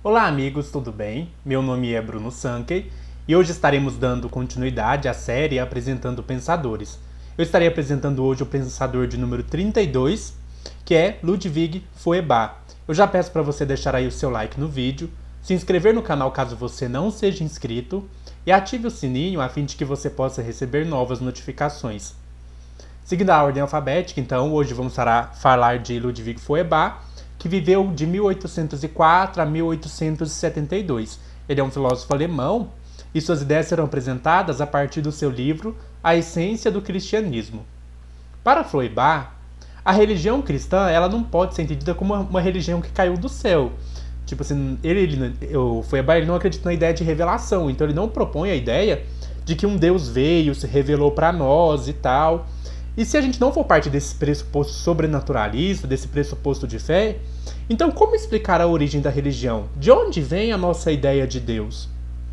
Olá amigos, tudo bem? Meu nome é Bruno Sankey e hoje estaremos dando continuidade à série Apresentando Pensadores. Eu estarei apresentando hoje o pensador de número 32, que é Ludwig Feuerbach. Eu já peço para você deixar aí o seu like no vídeo, se inscrever no canal caso você não seja inscrito e ative o sininho a fim de que você possa receber novas notificações. Seguindo a ordem alfabética, então, hoje vamos falar de Ludwig Feuerbach, que viveu de 1804 a 1872. Ele é um filósofo alemão e suas ideias serão apresentadas a partir do seu livro A Essência do Cristianismo. Para Feuerbach, a religião cristã ela não pode ser entendida como uma religião que caiu do céu. Tipo assim, o Feuerbach não acredita na ideia de revelação, então ele não propõe a ideia de que um Deus veio, se revelou para nós e tal. E se a gente não for parte desse pressuposto sobrenaturalista, desse pressuposto de fé, então como explicar a origem da religião? De onde vem a nossa ideia de Deus?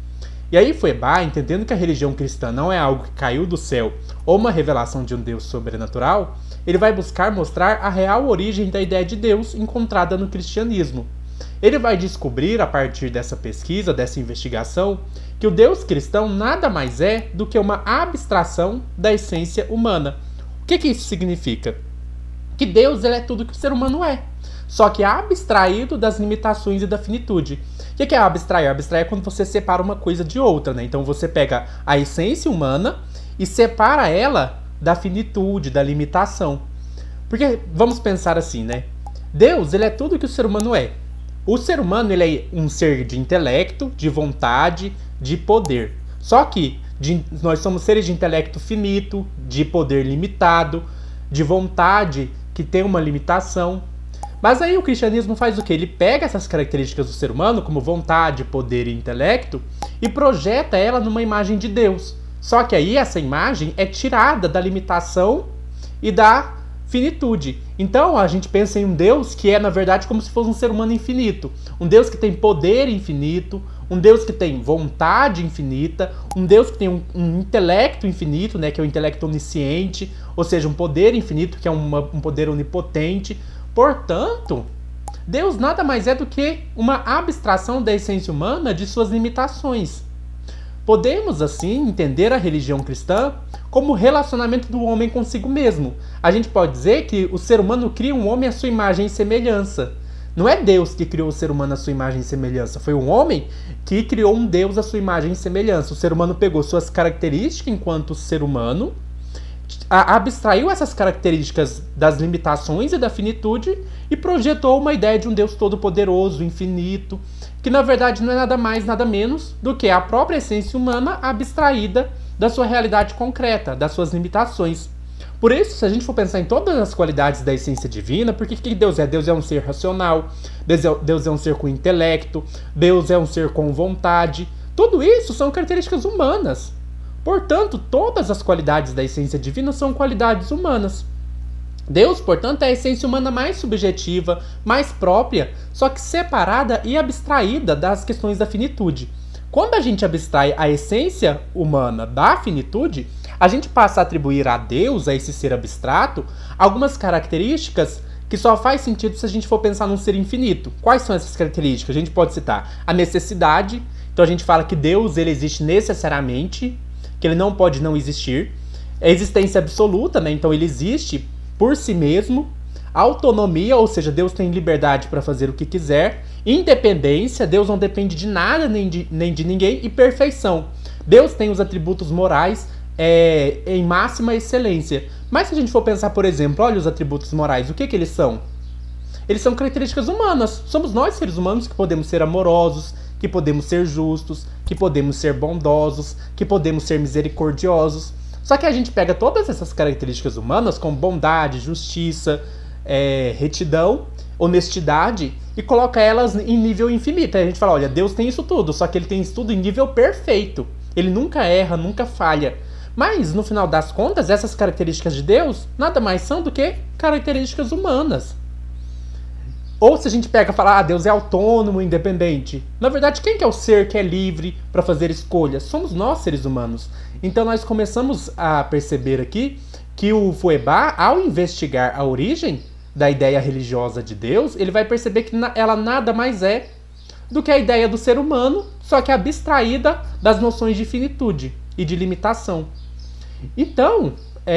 E aí Feuerbach, entendendo que a religião cristã não é algo que caiu do céu ou uma revelação de um Deus sobrenatural, ele vai buscar mostrar a real origem da ideia de Deus encontrada no cristianismo. Ele vai descobrir, a partir dessa pesquisa, dessa investigação, que o Deus cristão nada mais é do que uma abstração da essência humana. O que isso significa? Que Deus ele é tudo que o ser humano é, só que abstraído das limitações e da finitude. O que é abstrair? Abstrair é quando você separa uma coisa de outra, né? Então você pega a essência humana e separa ela da finitude, da limitação. Porque vamos pensar assim, né? Deus ele é tudo que o ser humano é. O ser humano ele é um ser de intelecto, de vontade, de poder. Só que nós somos seres de intelecto finito, de poder limitado, de vontade que tem uma limitação. Mas aí o cristianismo faz o quê? Ele pega essas características do ser humano, como vontade, poder e intelecto, e projeta ela numa imagem de Deus. Só que aí essa imagem é tirada da limitação e da finitude. Então a gente pensa em um Deus que é, na verdade, como se fosse um ser humano infinito. Um Deus que tem poder infinito, um Deus que tem vontade infinita, um Deus que tem um intelecto infinito, né, que é o intelecto onisciente, ou seja, um poder infinito, que é um poder onipotente. Portanto, Deus nada mais é do que uma abstração da essência humana de suas limitações. Podemos, assim, entender a religião cristã como o relacionamento do homem consigo mesmo. A gente pode dizer que o ser humano cria um homem à sua imagem e semelhança. Não é Deus que criou o ser humano à sua imagem e semelhança. Foi um homem que criou um Deus à sua imagem e semelhança. O ser humano pegou suas características enquanto ser humano, abstraiu essas características das limitações e da finitude e projetou uma ideia de um Deus todo-poderoso, infinito, que na verdade não é nada mais, nada menos do que a própria essência humana abstraída da sua realidade concreta, das suas limitações. Por isso, se a gente for pensar em todas as qualidades da essência divina, por que Deus é? Deus é um ser racional, Deus é um ser com intelecto, Deus é um ser com vontade. Tudo isso são características humanas. Portanto, todas as qualidades da essência divina são qualidades humanas. Deus, portanto, é a essência humana mais subjetiva, mais própria, só que separada e abstraída das questões da finitude. Quando a gente abstrai a essência humana da finitude, a gente passa a atribuir a Deus, a esse ser abstrato, algumas características que só faz sentido se a gente for pensar num ser infinito. Quais são essas características? A gente pode citar a necessidade. Então a gente fala que Deus ele existe necessariamente, que ele não pode não existir. A existência absoluta, né? Então ele existe por si mesmo. Autonomia, ou seja, Deus tem liberdade para fazer o que quiser. Independência, Deus não depende de nada nem de ninguém. E perfeição, Deus tem os atributos morais em máxima excelência. Mas se a gente for pensar, por exemplo, olha os atributos morais, o que eles são? Eles são características humanas. Somos nós, seres humanos, que podemos ser amorosos, que podemos ser justos, que podemos ser bondosos, que podemos ser misericordiosos. Só que a gente pega todas essas características humanas, como bondade, justiça, retidão, honestidade, e coloca elas em nível infinito. Aí a gente fala, olha, Deus tem isso tudo, só que ele tem isso tudo em nível perfeito. Ele nunca erra, nunca falha. Mas, no final das contas, essas características de Deus nada mais são do que características humanas. Ou se a gente pega e fala, Deus é autônomo, independente. Na verdade, quem que é o ser que é livre para fazer escolhas? Somos nós, seres humanos. Então nós começamos a perceber aqui que o Feuerbach, ao investigar a origem da ideia religiosa de Deus, ele vai perceber que ela nada mais é do que a ideia do ser humano, só que abstraída das noções de finitude e de limitação. Então,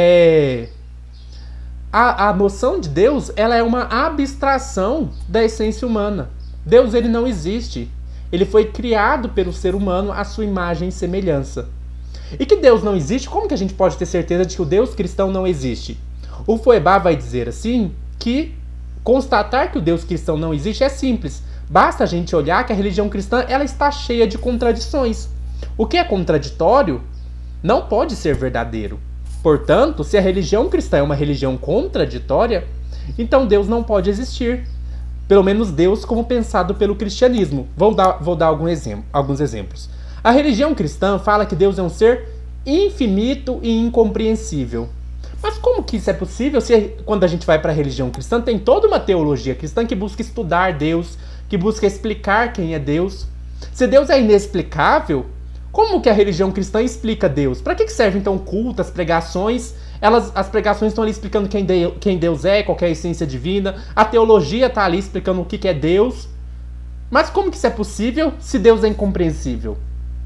a noção de Deus, ela é uma abstração da essência humana. Deus, ele não existe. Ele foi criado pelo ser humano à sua imagem e semelhança. E que Deus não existe, como que a gente pode ter certeza de que o Deus cristão não existe? O Feuerbach vai dizer assim que constatar que o Deus cristão não existe é simples. Basta a gente olhar que a religião cristã, ela está cheia de contradições. O que é contraditório não pode ser verdadeiro. Portanto, se a religião cristã é uma religião contraditória, então Deus não pode existir. Pelo menos Deus como pensado pelo cristianismo. Vou dar alguns exemplos. A religião cristã fala que Deus é um ser infinito e incompreensível. Mas como que isso é possível se quando a gente vai para a religião cristã tem toda uma teologia cristã que busca estudar Deus, que busca explicar quem é Deus? Se Deus é inexplicável, como que a religião cristã explica Deus? Para que servem então o culto, as pregações? As pregações estão ali explicando quem Deus é, qual é a essência divina. A teologia está ali explicando o que é Deus. Mas como que isso é possível se Deus é incompreensível?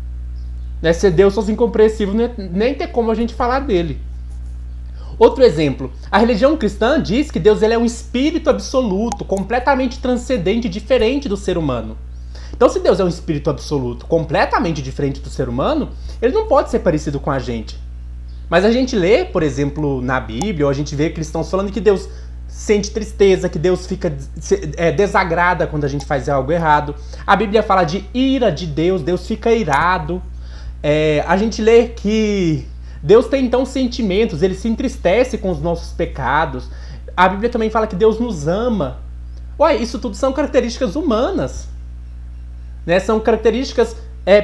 Se Deus fosse incompreensível, nem tem como a gente falar dele. Outro exemplo, a religião cristã diz que Deus ele é um espírito absoluto, completamente transcendente, diferente do ser humano. Então, se Deus é um espírito absoluto, completamente diferente do ser humano, ele não pode ser parecido com a gente. Mas a gente lê, por exemplo, na Bíblia, ou a gente vê cristãos falando que Deus sente tristeza, que Deus fica desagrada quando a gente faz algo errado. A Bíblia fala de ira de Deus, Deus fica irado. A gente lê que Deus tem então sentimentos, ele se entristece com os nossos pecados. A Bíblia também fala que Deus nos ama. Ué, isso tudo são características humanas. São características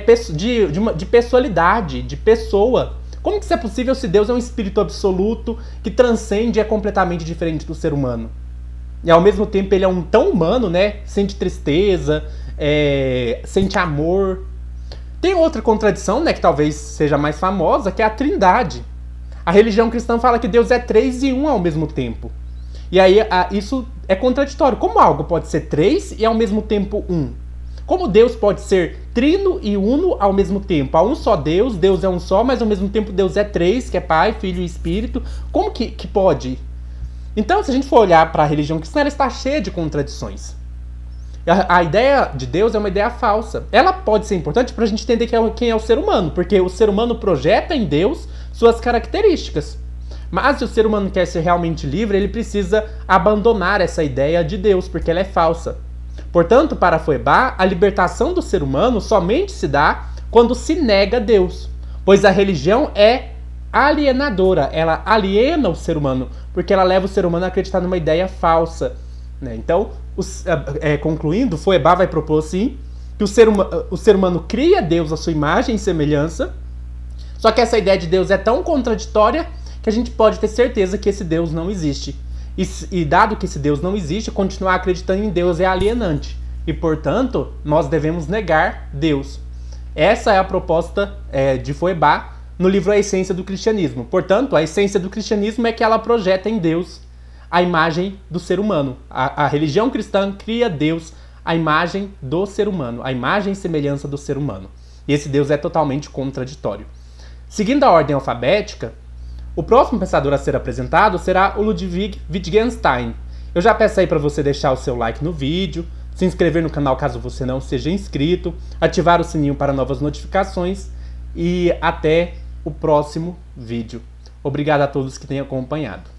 de pessoalidade, de pessoa. Como que isso é possível se Deus é um espírito absoluto que transcende e é completamente diferente do ser humano? E ao mesmo tempo ele é tão humano, Sente tristeza, sente amor. Tem outra contradição, que talvez seja mais famosa, que é a Trindade. A religião cristã fala que Deus é 3 e 1 ao mesmo tempo. E aí isso é contraditório. Como algo pode ser 3 e ao mesmo tempo 1? Como Deus pode ser trino e uno ao mesmo tempo? Há um só Deus, Deus é um só, mas ao mesmo tempo Deus é 3, que é Pai, Filho e Espírito. Como que pode? Então, se a gente for olhar para a religião cristã, ela está cheia de contradições. A ideia de Deus é uma ideia falsa. Ela pode ser importante para a gente entender quem é o ser humano, porque o ser humano projeta em Deus suas características. Mas se o ser humano quer ser realmente livre, ele precisa abandonar essa ideia de Deus, porque ela é falsa. Portanto, para Feuerbach, a libertação do ser humano somente se dá quando se nega Deus, pois a religião é alienadora, ela aliena o ser humano, porque ela leva o ser humano a acreditar numa ideia falsa. Então, concluindo, Feuerbach vai propor assim, que o ser humano cria Deus à sua imagem e semelhança, só que essa ideia de Deus é tão contraditória que a gente pode ter certeza que esse Deus não existe. E dado que esse Deus não existe, continuar acreditando em Deus é alienante. E, portanto, nós devemos negar Deus. Essa é a proposta de Feuerbach no livro A Essência do Cristianismo. Portanto, a essência do cristianismo é que ela projeta em Deus a imagem do ser humano. A religião cristã cria Deus à imagem do ser humano, a imagem e semelhança do ser humano. E esse Deus é totalmente contraditório. Seguindo a ordem alfabética, o próximo pensador a ser apresentado será o Ludwig Wittgenstein. Eu já peço aí para você deixar o seu like no vídeo, se inscrever no canal caso você não seja inscrito, ativar o sininho para novas notificações e até o próximo vídeo. Obrigado a todos que têm acompanhado.